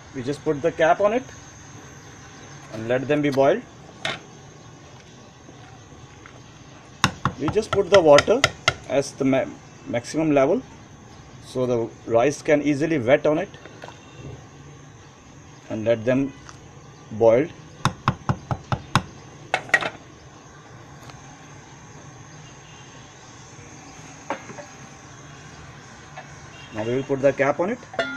We just put the cap on it and let them be boiled. We just put the water as the maximum level so the rice can easily wet on it, and let them boil. Now we will put the cap on it.